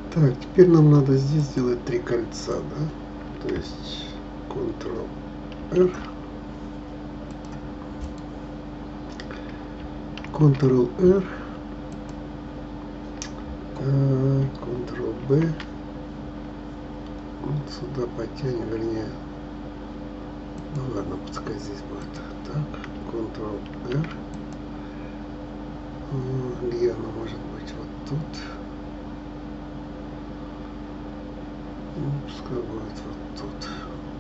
Так, теперь нам надо здесь сделать 3 кольца, да? То есть Ctrl-R, Ctrl-R, Ctrl-B, вот сюда потянем, вернее, ну ладно, пускай здесь будет. Так, Ctrl-R, где она может быть? Вот тут. Ну, пускай будет вот тут.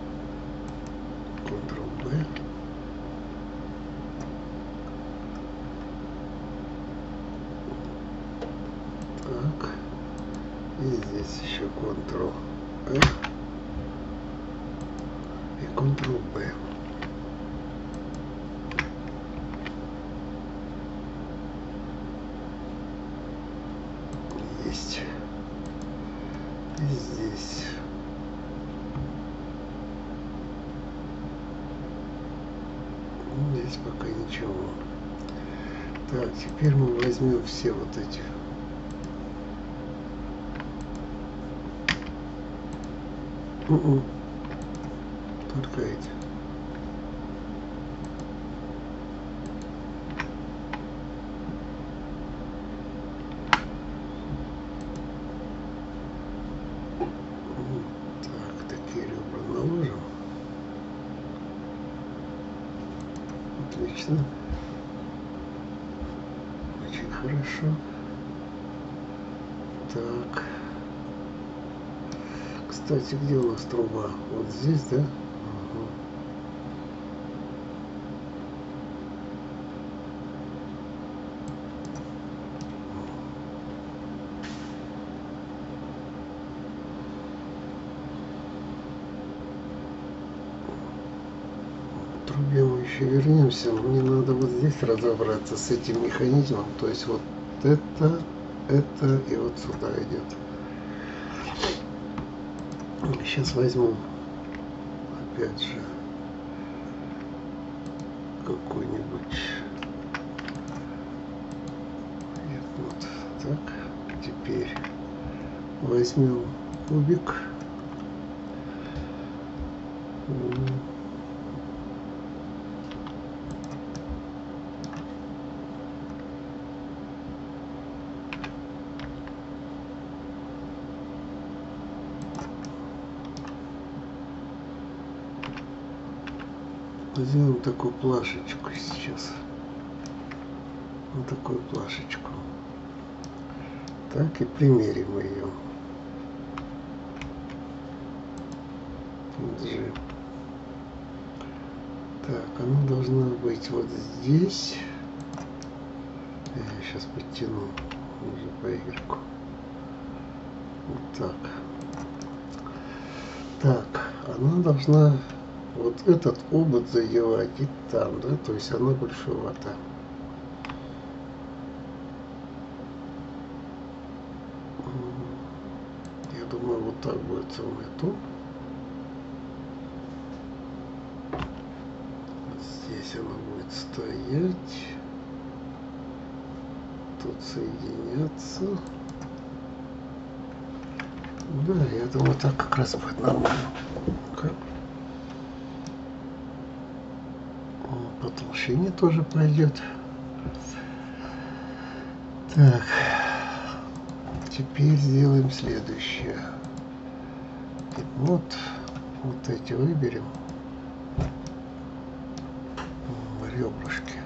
Ctrl-B. Так. И здесь еще Ctrl-R и Ctrl-B. Есть. И здесь. Здесь пока ничего. Так, теперь мы возьмем все вот эти. Только эти. Так, такие ребра наложим. Отлично. Очень хорошо. Так. Кстати, где у нас труба? Вот здесь, да? Ага. К трубе мы еще вернемся. Мне надо вот здесь разобраться с этим механизмом. То есть вот это и вот сюда идет. Сейчас возьму, опять же, какой-нибудь. Нет, вот так. Теперь возьмем кубик. Сделаем такую плашечку сейчас. Вот такую плашечку. Так, и примерим ее. G. Так, она должна быть вот здесь. Я сейчас подтяну уже по Y. Вот так. Так, она должна вот этот обод задевать и там, да, то есть она большевата. Я думаю, вот так будет самое то. Здесь она будет стоять. Тут соединяться. Да, я думаю, так как раз будет нормально. По толщине тоже пойдет. Так, теперь сделаем следующее. Вот эти выберем ребрышки.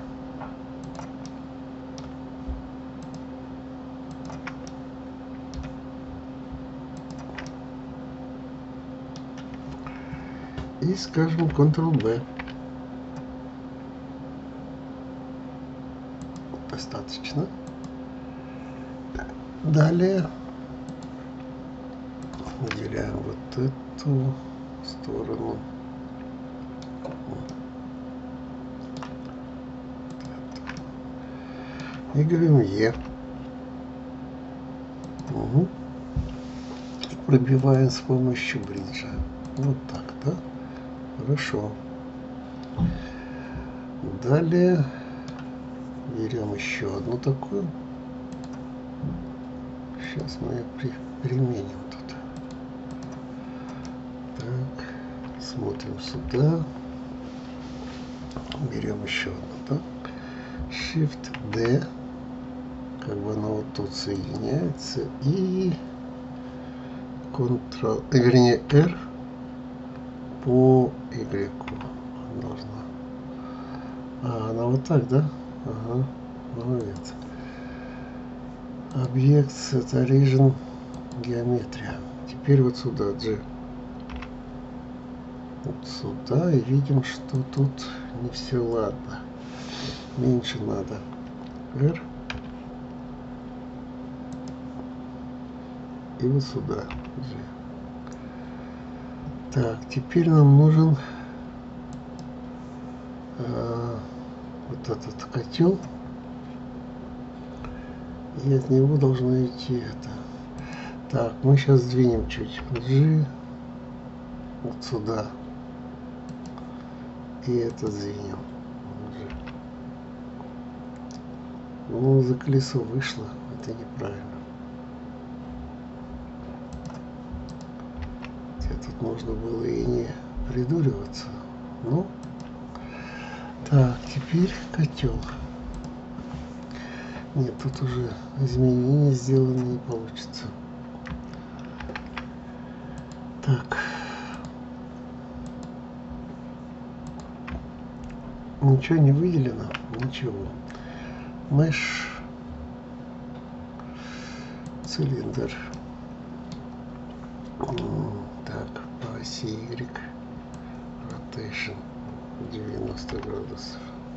И скажем Ctrl-B. Достаточно. Далее выделяем вот эту сторону. И говорим Е. Угу. Пробиваем с помощью бриджа. Вот так, да? Хорошо. Далее берем еще одну такую. Сейчас мы применим тут. Так, смотрим сюда. Берем еще одну, да? Shift D. Как бы оно вот тут соединяется. И Ctrl, вернее R по Y должна. А, она вот так, да? Ага, молодец. Объект, это origin, геометрия. Теперь вот сюда, G. Вот сюда, и видим, что тут не все ладно. Меньше надо. R. И вот сюда, G. Так, теперь нам нужен вот этот котел. И от него должно идти это. Так, мы сейчас сдвинем чуть G вот сюда. И это сдвинем. G. Ну, за колесо вышло. Это неправильно. Хотя тут можно было и не придуриваться. Ну, так, теперь котел. Нет, тут уже изменения сделаны, не получится. Так. Ничего не выделено? Ничего. Mesh. Цилиндр. Так, по оси Y. Rotation 90 градусов.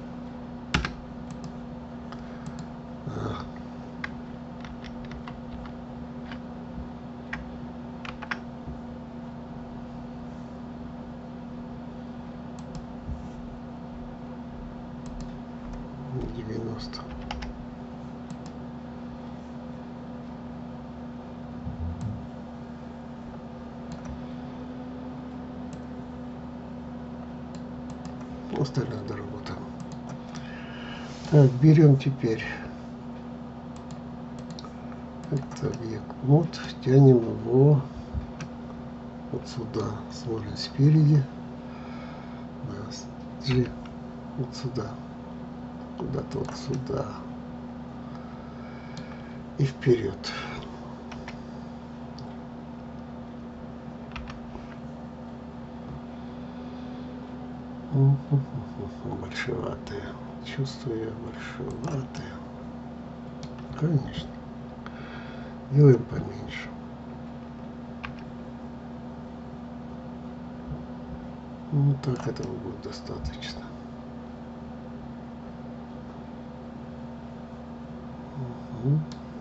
Остальное доработаем. Так, берем теперь этот объект мод, тянем его вот сюда, смотрим спереди, G, вот сюда, куда-то вот сюда и вперед. Большеватые. Чувствую я большеватые. Конечно. Делаем поменьше. Ну так этого будет достаточно. Угу.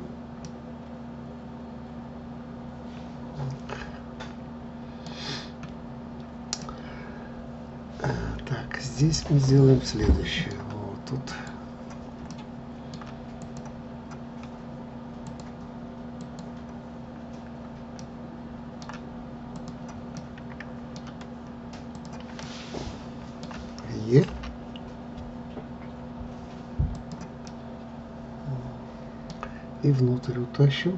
Так, здесь мы сделаем следующее. Вот тут. Е. И внутрь утащим.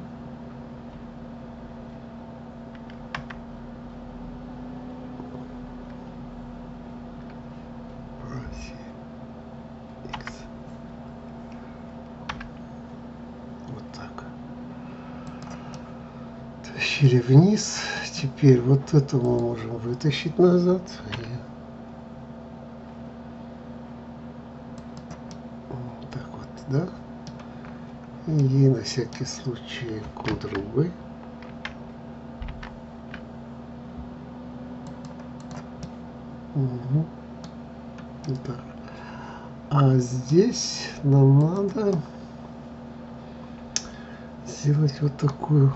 Тащили вниз. Теперь вот это мы можем вытащить назад. Вот так вот, да? И на всякий случай Ctrl-V. Угу. Вот так. А здесь нам надо сделать вот такую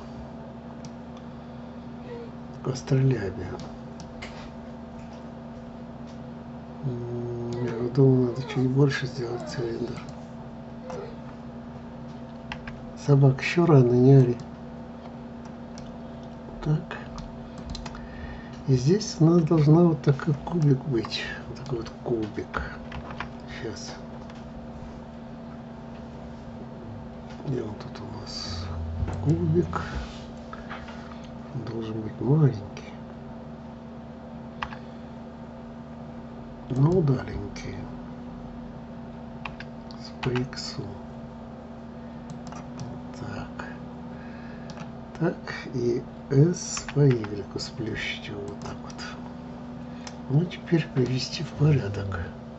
астролябию. Я думаю, надо чуть больше сделать цилиндр. Собак, еще рано, не ори. Так. И здесь у нас должна вот такой кубик быть. Вот такой вот кубик. Сейчас. Где он тут у нас? кубик должен быть маленький, но удаленький. По иксу. Так. Так, и S по Y сплющить его вот так вот. Ну, теперь привести в порядок.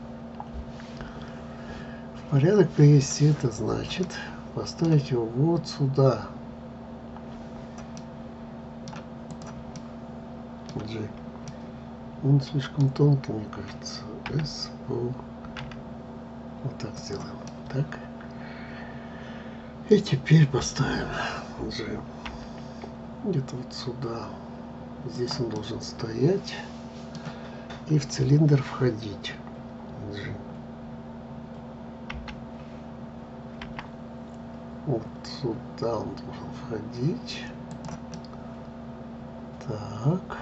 В порядок привести это значит поставить его вот сюда. G. Он слишком тонкий, мне кажется. S по... Вот так сделаем. Так. И теперь поставим G где-то вот сюда. Здесь он должен стоять и в цилиндр входить. G. Вот сюда он должен входить. Так.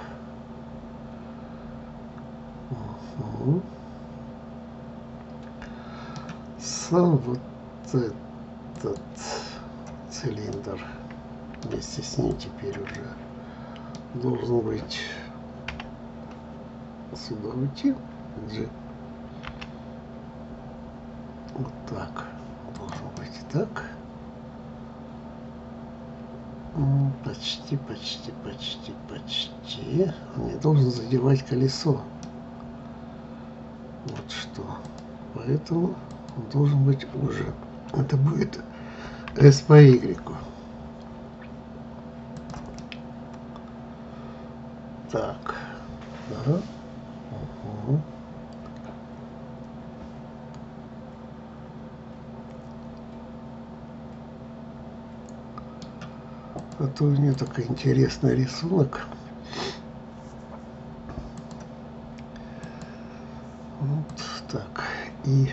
Угу. Сам вот этот цилиндр вместе с ним теперь уже должен быть сюда уйти. G. Вот так должен быть. Так. Почти. Он не должен задевать колесо. Вот что. Поэтому он должен быть уже. Это будет S по Y. Так. Да. Угу. А то у меня такой интересный рисунок. Вот так. И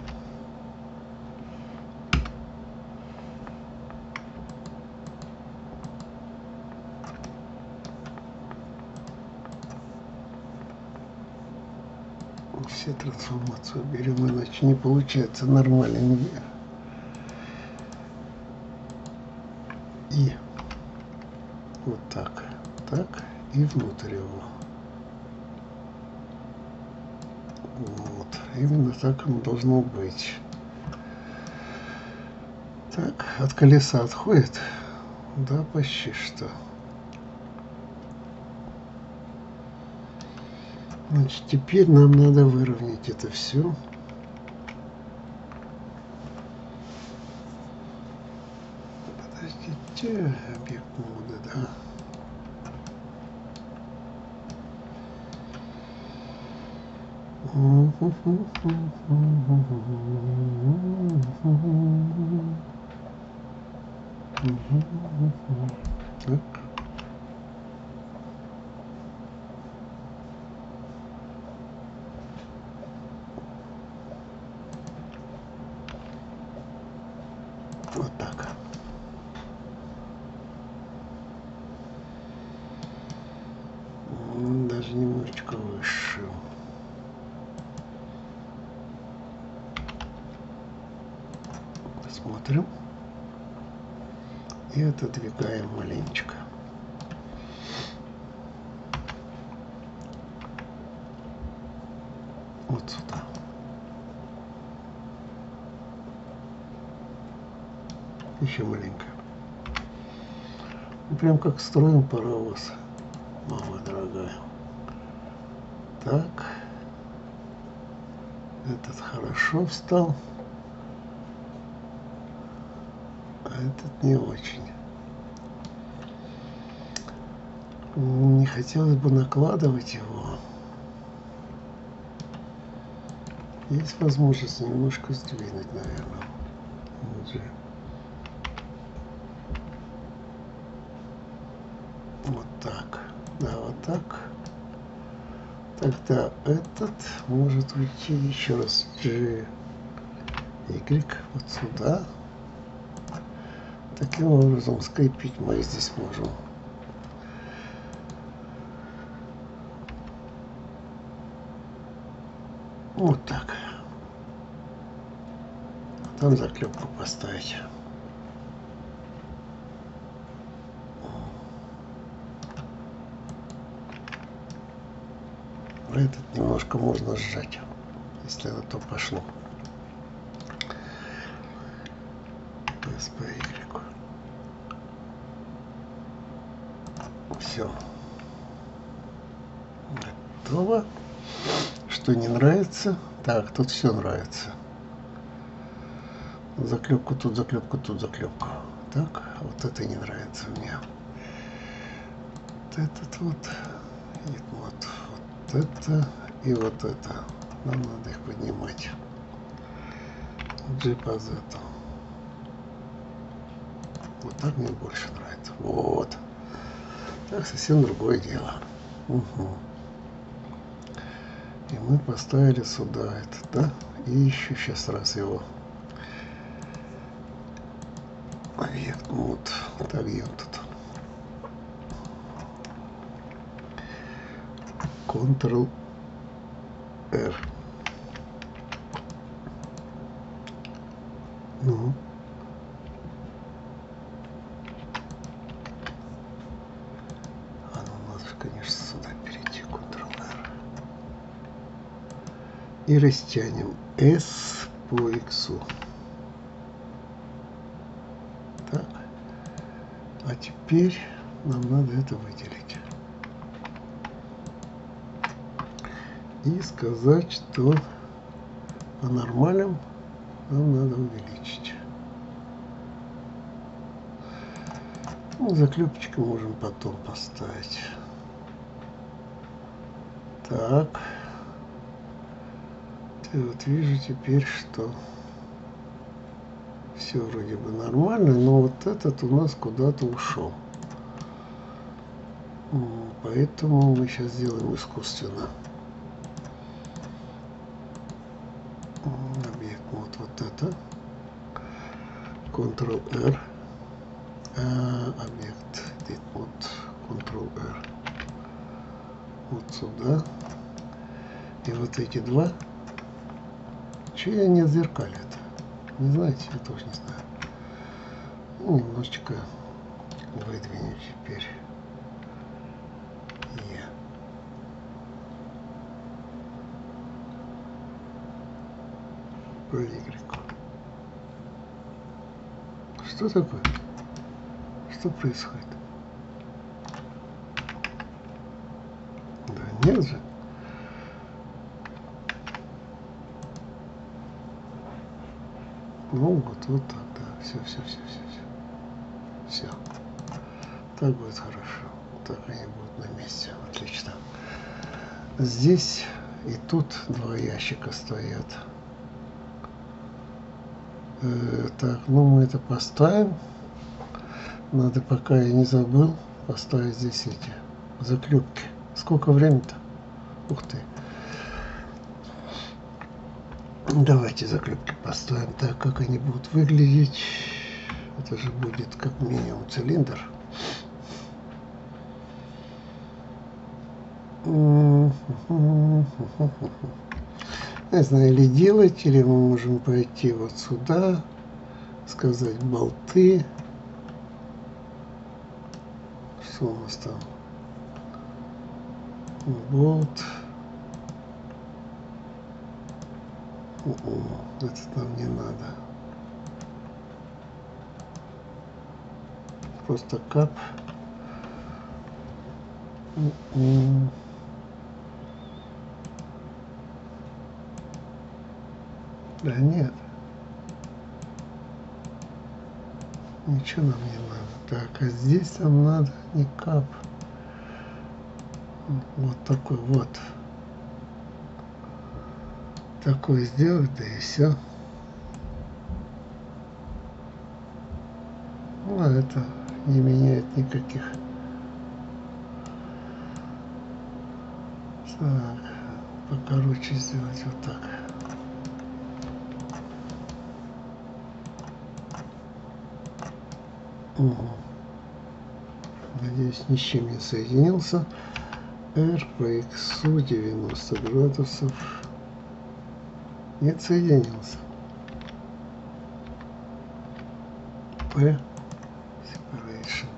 все трансформацию берем, иначе не получается нормально. И вот так. Так. И внутрь его. Вот. Именно так оно должно быть. Так, от колеса отходит? Да, почти что. Значит, теперь нам надо выровнять это все. Подождите, объект моды, да. Так. Вот так. Даже немножечко выше. Смотрим. И отодвигаем маленечко. Вот сюда. Еще маленько. Прям как строим паровоз, мама дорогая. Так. Этот хорошо встал. А этот не очень. Не хотелось бы накладывать его. Есть возможность немножко сдвинуть, наверное. Вот так. Да, вот так. Тогда этот может уйти еще раз G, Y вот сюда. Таким образом скрепить мы здесь можем. Вот так. Там заклепку поставить. А этот немножко можно сжать, если на то пошло. S по Y. Все. Готово. Что не нравится? Так, тут все нравится. Заклепку тут, заклепку тут, заклепку. Так, вот это не нравится мне. Вот этот вот. И вот это и вот это. Нам надо их поднимать. G по Z. Вот так мне больше нравится. Вот. Так совсем другое дело. Угу. И мы поставили сюда это, да? И еще сейчас раз его объект. Вот. Так, где он тут? Ctrl-R. Ну. А ну надо, конечно, сюда перейти. Ctrl-R. И растянем S по X. Так. А теперь нам надо это выделить. И сказать, что по нормалям нам надо увеличить. Ну, заклепочку можем потом поставить. Так. И вот вижу теперь, что все вроде бы нормально, но вот этот у нас куда-то ушел. Поэтому мы сейчас сделаем искусственно. Объект вот это. Ctrl-R. Объект вот Ctrl-R. Вот сюда. И вот эти два. Че я не отзеркалю это? Не знаете, я тоже не знаю. Ну, немножечко выдвинем теперь. По Y. Что такое? Что происходит? Да нет же. Ну вот так, да. Все. Так будет хорошо. Так они будут на месте. Отлично. Здесь и тут два ящика стоят. Так, ну мы это поставим. Надо, пока я не забыл, поставить здесь эти заклепки. Сколько времени-то? Ух ты. Давайте заклепки поставим так, как они будут выглядеть. Это же будет как минимум цилиндр. Не знаю, или делать, или мы можем пойти вот сюда, сказать болты. Что у нас там? Болт. Это нам не надо. Просто кап. Да нет. Ничего нам не надо. Так, а здесь нам надо не кап. Вот такой вот. Такой сделать, да и все. Ну, а это не меняет никаких. Так, покороче сделать вот так. Угу. Надеюсь, ни с чем не соединился. R по X 90 градусов. Нет, соединился. P.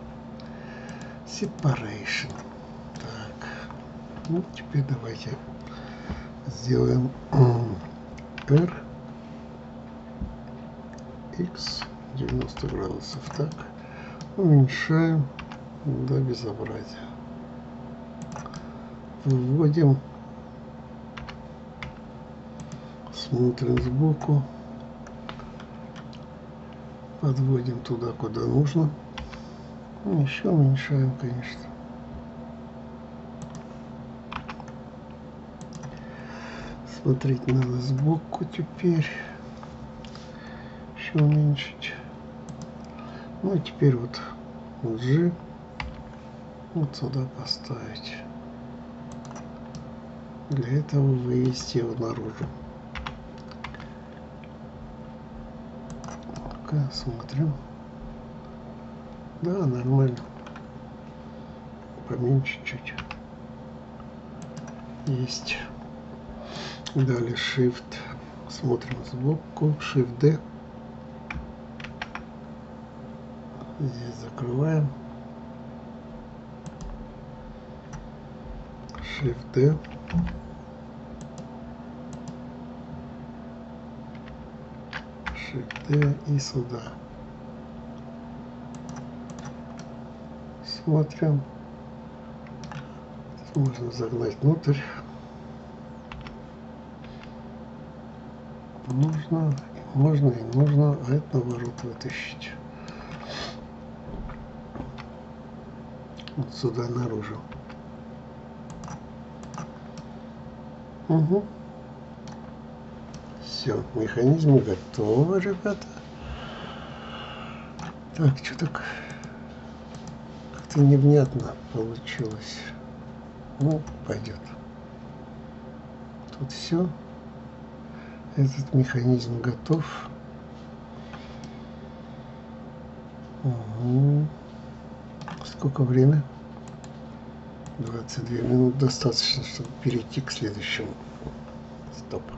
Separation. Так. Ну, теперь давайте Сделаем R, X 90 градусов. Так, уменьшаем до безобразия. Выводим, смотрим сбоку, подводим туда, куда нужно. Еще уменьшаем, конечно. Смотреть надо сбоку теперь. Еще уменьшить. Ну и теперь вот G вот сюда поставить. Для этого вывести его наружу. Ну-ка, смотрим. Да, нормально. Поменьше чуть. Есть. Далее Shift. Смотрим сбоку. Shift D. Здесь закрываем. Shift D. Shift D и сюда. Смотрим. Можно загнать внутрь. Можно и нужно, а это наоборот вытащить. Вот сюда наружу. Угу. Все, механизм готов, ребята. Так, что так как-то невнятно получилось. Ну, пойдет. Тут все. Этот механизм готов. Угу. Сколько время? 22 минут. Достаточно, чтобы перейти к следующему. Стоп.